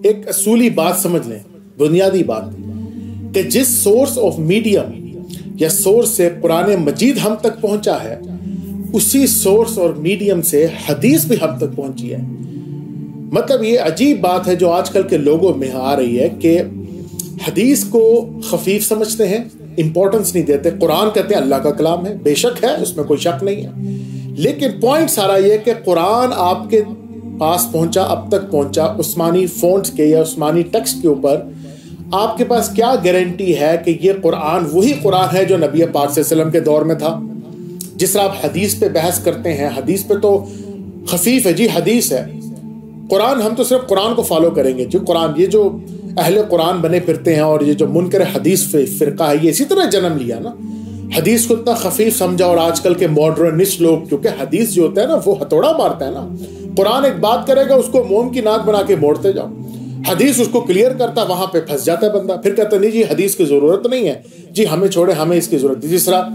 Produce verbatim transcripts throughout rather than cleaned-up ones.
ایک اصولی بات سمجھ لیں, بنیادی بات, کہ جس سورس آف میڈیم یا سورس سے قرآن مجید ہم تک پہنچا ہے, اسی سورس اور میڈیم سے حدیث بھی ہم تک پہنچی ہے. مطلب یہ عجیب بات ہے جو آج کل کے لوگوں میں آ رہی ہے کہ حدیث کو خفیف سمجھتے ہیں, امپورٹنس نہیں دیتے. قرآن کہتے ہیں اللہ کا کلام ہے, بے شک ہے, اس میں کوئی شک نہیں ہے, لیکن پوائنٹ سارا یہ کہ قرآن آپ کے پاس پہنچا, اب تک پہنچا عثمانی فونٹس کے یا عثمانی ٹیکسٹ کے اوپر, آپ کے پاس کیا گارنٹی ہے کہ یہ قرآن وہی قرآن ہے جو نبی پاک صلی اللہ علیہ وسلم کے دور میں تھا؟ جس طرح آپ حدیث پہ بحث کرتے ہیں, حدیث پہ تو خفیف ہے جی, حدیث ہے. قرآن ہم تو صرف قرآن کو فالو کریں گے جو قرآن, یہ جو اہل قرآن بنے پھرتے ہیں اور یہ جو منکر حدیث فرقہ ہے, یہ اسی طرح جنم لیا نا. حدیث کو اتنا خفیف سمجھا, اور آج کل کے ماڈرنسٹ لوگ, کیونکہ حدیث جو ہوتا ہے نا وہ ہتھوڑا مارتا ہے نا. قرآن ایک بات کرے گا, اس کو موم کی ناک بنا کے موڑتے جاؤ. حدیث اس کو کلیئر کرتا, وہاں پہ پھنس جاتا ہے بندہ, پھر کہتا نہیں جی حدیث کی ضرورت نہیں ہے, جی ہمیں چھوڑے, ہمیں اس کی ضرورت ہے. جس طرح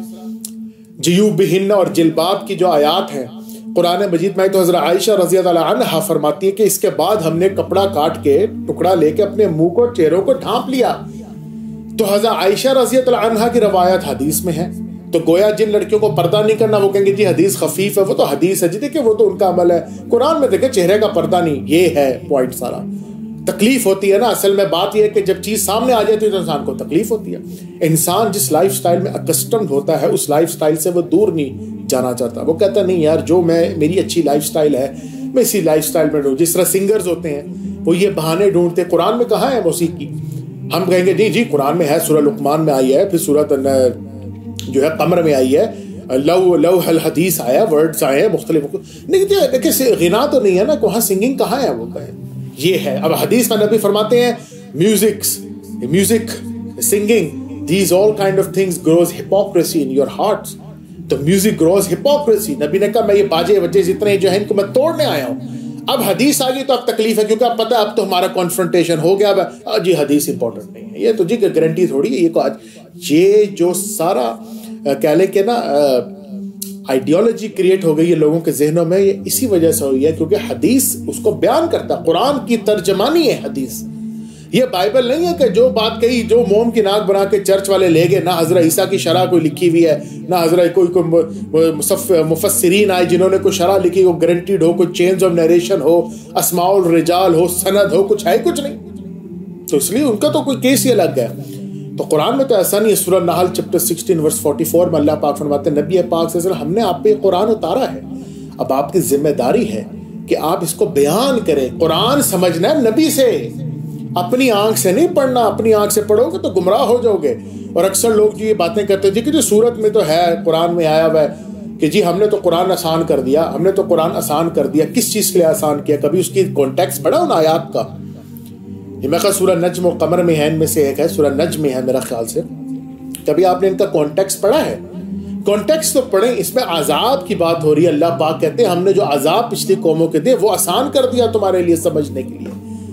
جیوبہن اور جلباب کی جو آیات ہیں قرآن مجید میں, تو حضرت عائشہ رضی اللہ عنہا فرماتی ہے کہ اس کے بعد ہم نے کپڑا کاٹ کے ٹکڑا لے کے اپنے منہ کو, چہروں کو ڈھانپ لیا. تو حضرت عائشہ رضی اللہ عنہا کی روایت حدیث میں ہے. تو گویا جن لڑکیوں کو پردہ نہیں کرنا وہ کہیں گے جی حدیث خفیف ہے, وہ تو حدیث ہے جی, دیکھیں وہ تو ان کا عمل ہے. قرآن میں دیکھیں چہرے کا پردہ نہیں, یہ ہے پوائنٹ سارا. تکلیف ہوتی ہے نا, اصل میں بات یہ ہے کہ جب چیز سامنے آ جاتی ہے تو انسان کو تکلیف ہوتی ہے. انسان جس لائف سٹائل میں اکسٹمڈ ہوتا ہے اس لائف سٹائل سے وہ دور نہیں جانا چاہتا. وہ کہتا نہیں یار جو میں میری اچھی لائف سٹائل ہے میں اسی لائف سٹائل میں رہوں. جس طرح سنگرز ہوتے ہیں وہ یہ بہانے ڈھونڈتے, قرآن میں کہاں ہے موسیقی؟ ہم کہیں گے جی جی قرآن میں ہے, سورہ لقمان میں آئی ہے, پھر سورہ جو ہے قمر میں آئی ہے, لو لو الحدیث آیا, ورڈز آئے ہیں مختلف. نہیں دیکھیں غنا تو نہیں ہے نا, وہاں سنگنگ کہاں ہے؟ وہ کہیں یہ ہے. اب حدیث میں نبی فرماتے ہیں musics music singing these all kind of things grows hypocrisy in your hearts. تو میوزک گروز ہپوکریسی. نبی نے کہا میں یہ باجے وجے جتنے جو ہیں ان کو میں توڑنے آیا ہوں. اب حدیث آ گئی تو اب تکلیف ہے, کیونکہ اب پتہ ہے اب تو ہمارا کانفرنٹیشن ہو گیا. اب جی حدیث امپورٹنٹ نہیں ہے, یہ تو جی گارنٹی تھوڑی ہے. یہ کو آج یہ جو سارا کہہ لیں کہ نا آئیڈیالوجی کریٹ ہو گئی ہے لوگوں کے ذہنوں میں, یہ اسی وجہ سے ہوئی ہے کیونکہ حدیث اس کو بیان کرتا ہے. قرآن کی ترجمانی ہے حدیث, یہ بائبل نہیں ہے کہ جو بات کہی جو موم کی ناک بنا کے چرچ والے لے گئے. نہ حضرت عیسیٰ کی شرح کوئی لکھی ہوئی ہے, نہ حضرت کوئی کوئی مفسرین آئے جنہوں نے کوئی شرح لکھی ہو, گارنٹیڈ ہو, کوئی چینز آف نیریشن ہو, اسماء الرجال ہو, سند ہو, کچھ ہے کچھ نہیں. تو اس لیے ان کا تو کوئی کیس ہی الگ ہے. تو قرآن میں تو ایسا نہیں ہے. سورہ نحل chapter sixteen verse forty four میں اللہ پاک فرماتے ہیں نبی پاک صلی اللہ علیہ وسلم ہم نے آپ پہ قرآن اتارا ہے, اب آپ کی ذمہ داری ہے کہ آپ اس کو بیان کریں. قرآن سمجھنا ہے نبی سے, اپنی آنکھ سے نہیں پڑھنا. اپنی آنکھ سے پڑھو گے تو گمراہ ہو جاؤ گے. اور اکثر لوگ جو یہ باتیں کرتے ہیں جی کہ جو سورت میں تو ہے قرآن میں آیا ہوا ہے کہ جی ہم نے تو قرآن آسان کر دیا, ہم نے تو قرآن آسان کر دیا. کس چیز کے لیے آسان کیا؟ کبھی اس کی کانٹیکسٹ پڑھا ان آیات کا؟ یہ میں خیال سورہ نجم و قمر میں ہے, ان میں سے ایک ہے سورہ نجم میں ہے میرا خیال سے. کبھی آپ نے ان کا کانٹیکسٹ پڑھا ہے؟ کانٹیکسٹ تو پڑھیں, اس میں عذاب کی بات ہو رہی ہے. اللہ پاک کہتے ہیں ہم نے جو عذاب پچھلی قوموں کے دے وہ آسان کر دیا تمہارے لیے سمجھنے کے لیے.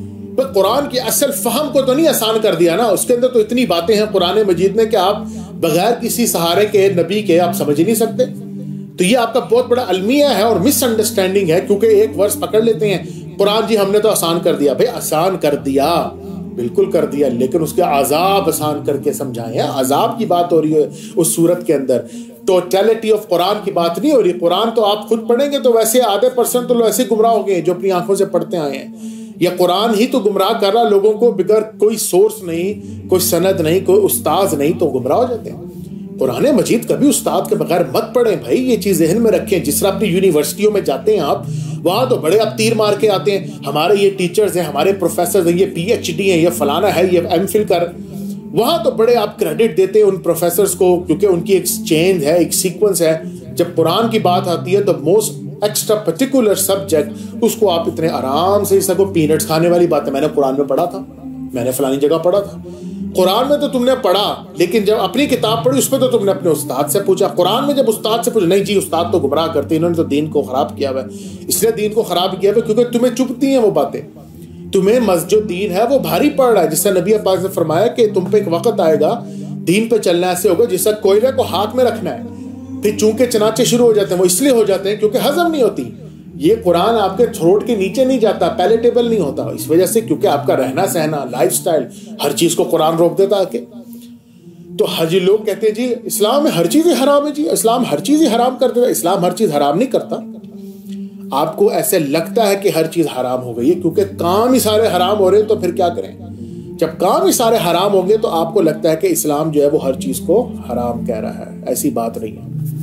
پر قرآن کی اصل فہم کو تو نہیں آسان کر دیا نا, اس کے اندر تو اتنی باتیں ہیں قرآن مجید میں کہ آپ بغیر کسی سہارے کے نبی کے آپ سمجھ ہی نہیں سکتے. تو یہ آپ کا بہت بڑا المیہ ہے اور مس انڈرسٹینڈنگ ہے, کیونکہ ایک ورس پکڑ لیتے ہیں قرآن جی ہم نے تو آسان کر دیا. بھائی آسان کر دیا, بالکل کر دیا, لیکن اس کے عذاب آسان کر کے سمجھائے ہیں. عذاب کی بات ہو رہی ہے اس سورت کے اندر, ٹوٹیلٹی آف قرآن کی بات نہیں ہو رہی. قرآن تو آپ خود پڑھیں گے تو ویسے آدھے پرسنٹ تو ایسے گمراہ ہو گئے جو اپنی آنکھوں سے پڑھتے آئے ہیں. یہ قرآن ہی تو گمراہ کر رہا لوگوں کو, بغیر کوئی سورس نہیں, کوئی سند نہیں, کوئی استاذ نہیں, تو گمراہ ہو جاتے ہیں. قرآن مجید کبھی استاد کے بغیر مت پڑھیں بھائی, یہ چیز ذہن میں رکھیں. جس طرح اپنی یونیورسٹیوں میں جاتے ہیں آپ, وہاں تو بڑے اب تیر مار کے آتے ہیں, ہمارے یہ ٹیچرز ہیں, ہمارے پروفیسرز ہیں, یہ پی ایچ ڈی ہیں, یہ فلانا ہے, یہ ایم فل کر. وہاں تو بڑے آپ کریڈٹ دیتے ہیں ان پروفیسرز کو, کیونکہ ان کی ایک چینج ہے, ایک سیکوینس ہے. جب قرآن کی بات آتی ہے تو موسٹ ایکسٹرا پرٹیکولر سبجیکٹ اس کو آپ اتنے آرام سے سکو. پینٹس کھانے والی بات ہے, میں نے قرآن میں پڑھا تھا, میں نے فلانی جگہ پڑھا تھا. قرآن میں تو تم نے پڑھا, لیکن جب اپنی کتاب پڑھی اس میں تو تم نے اپنے استاد سے پوچھا. قرآن میں جب استاد سے پوچھا, نہیں جی استاد تو گمراہ کرتے, انہوں نے تو دین کو خراب کیا ہوا ہے. اس لیے دین کو خراب کیا ہوا ہے کیونکہ تمہیں چبھتی ہیں وہ باتیں, تمہیں مسجد دین ہے وہ بھاری پڑ رہا ہے. جس سے نبی پاک نے فرمایا کہ تم پہ ایک وقت آئے گا دین پہ چلنا ایسے ہوگا جس سے کوئلے کو ہاتھ میں رکھنا ہے. پھر چونکہ چنانچے شروع ہو جاتے ہیں, وہ اس لیے ہو جاتے ہیں کیونکہ ہضم نہیں ہوتی. یہ قرآن آپ کے تھروٹ کے نیچے نہیں جاتا، پیلیٹیبل نہیں ہوتا، اس وجہ سے کیونکہ آپ کا رہنا سہنا، لائف سٹائل، ہر چیز کو قرآن روک دیتا آ کے۔ تو حجی لوگ کہتے ہیں جی اسلام میں ہر چیز ہی حرام ہے، جی اسلام ہر چیز ہی حرام کر دیتا ہے۔ اسلام ہر چیز حرام نہیں کرتا، آپ کو ایسے لگتا ہے کہ ہر چیز حرام ہو گئی ہے کیونکہ کام ہی سارے حرام ہو رہے ہیں، تو پھر کیا کریں؟ جب کام ہی سارے حرام ہوں گے تو آپ کو لگتا ہے کہ اسلام جو ہے وہ ہر چیز کو حرام کہہ رہا ہے، ایسی بات نہیں ہے۔